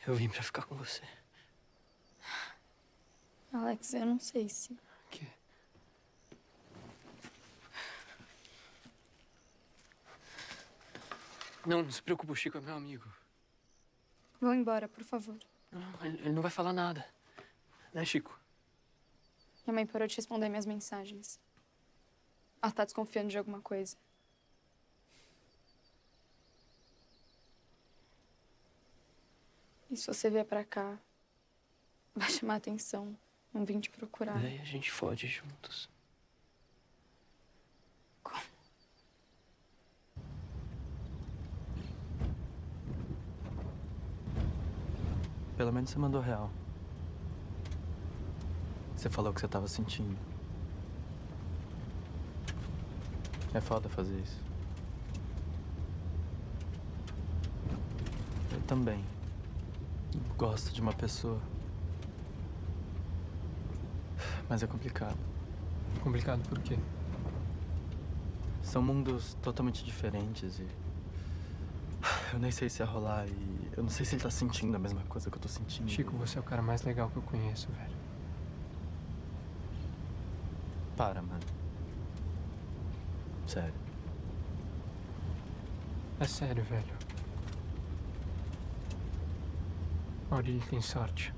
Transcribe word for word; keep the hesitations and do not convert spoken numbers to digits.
Eu vim pra ficar com você. Alex, eu não sei se... O quê? Não, não se preocupe, o Chico é meu amigo. Vão embora, por favor. Não, ele, ele não vai falar nada. Né, Chico? Minha mãe parou de responder minhas mensagens. Ela tá desconfiando de alguma coisa. E se você vier pra cá, vai chamar atenção. Não vim te procurar. E daí a gente fode juntos. Como? Pelo menos você mandou real. Você falou o que você tava sentindo. É foda fazer isso. Eu também gosto de uma pessoa. Mas é complicado. Complicado por quê? São mundos totalmente diferentes e... eu nem sei se ia rolar e... eu não sei se ele tá sentindo a mesma coisa que eu tô sentindo. Chico, você é o cara mais legal que eu conheço, velho. Para, mano. Sério. É sério, velho. Maurílio tem sorte.